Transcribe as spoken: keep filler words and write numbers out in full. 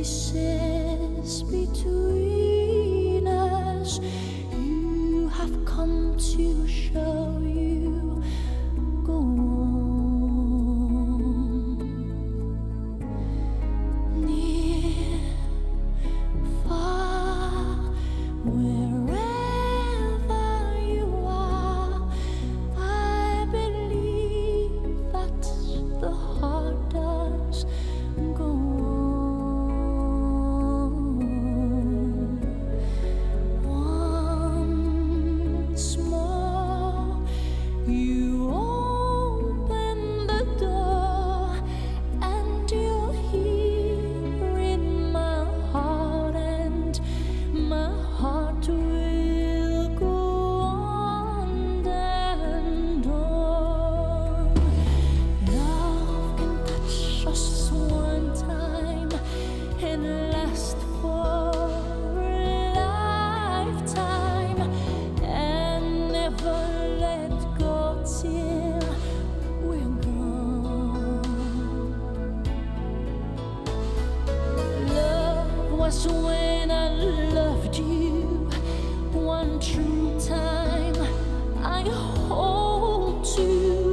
spaces between us. You have come to show you. Go on. Near, far, wherever you are, I believe that the heart does go on. Once more, you open the door, and you're here in my heart, and my heart will go on and on. Love can touch us one time and last for a lifetime, and never let go till we're gone. Love was when I loved you one true time. I hold to